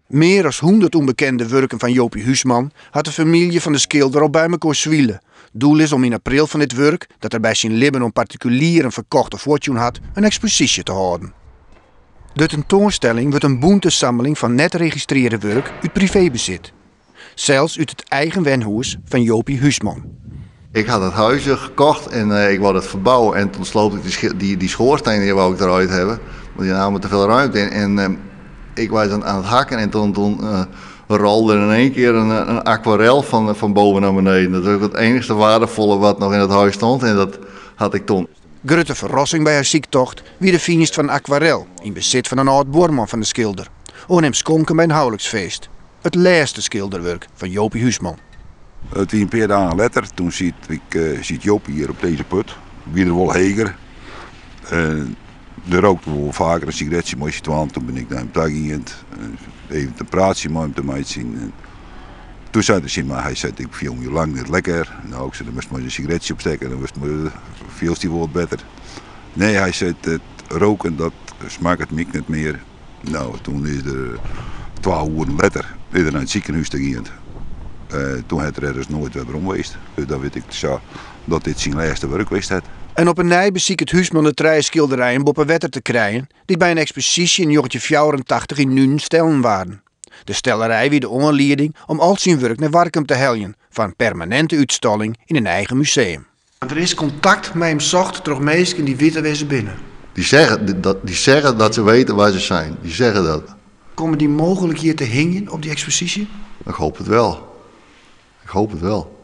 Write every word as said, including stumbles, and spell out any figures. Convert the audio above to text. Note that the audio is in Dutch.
Meer dan honderd onbekende werken van Jopie Huisman had de familie van de schilder al bij elkaar zwielen. Doel is om in april van dit werk, dat er bij zijn libben om particulieren verkochte fortune had, een expositie te houden. De tentoonstelling wordt een boente sammeling van net geregistreerde werk uit privébezit. Zelfs uit het eigen wenhuis van Jopie Huisman. Ik had het huisje gekocht en uh, ik wou het verbouwen en toen sloot ik die, die, die schoorsteen die wou ik eruit hebben. Want die namen te veel ruimte in. En uh, ik was aan, aan het hakken en toen, toen uh, rolde er in één keer een, een aquarel van, van boven naar beneden. Dat was ook het enige waardevolle wat nog in het huis stond en dat had ik toen. Grote verrassing bij haar ziektocht wie de finest van aquarel in bezit van een oud boorman van de schilder. En hem schonken bij een huwelijksfeest. Het laatste schilderwerk van Jopie Huisman. Het was een paar dagen later, toen ziet ik uh, ziet Jopie hier op deze put. Wie er wel heger. Uh, er rookte wel vaker een sigaretje, maar je twaalf, toen ben ik naar hem gegaan. Uh, even een praatje met hem te maken zien. Uh, toen zei hij, maar hij zei, ik viel je lang niet lekker. Nou, ik zei, dan moest maar een sigaretje opsteken, dan viel hij wel beter. Nee, hij zei, het roken, dat smaakt het mij niet meer. Nou, toen is er twaalf uur later weer naar het ziekenhuis te gaan. Uh, toen had er dus nooit weer om geweest. Dus dan weet ik zo dat dit zijn laatste werk geweest had. En op een nij beziek het Huisman de drie schilderijen boppen wetter te krijgen, die bij een expositie in negentien vierentachtig in Nuenen stellen waren. De stellerij wie de onleiding om al zijn werk naar Warkum te heljen, van een permanente uitstalling in een eigen museum. Er is contact met hem zocht door mensen die weten waar ze binnen. Die zeggen dat, die zeggen dat ze weten waar ze zijn. Die zeggen dat. Komen die mogelijk hier te hingen op die expositie? Ik hoop het wel. Ik hoop het wel.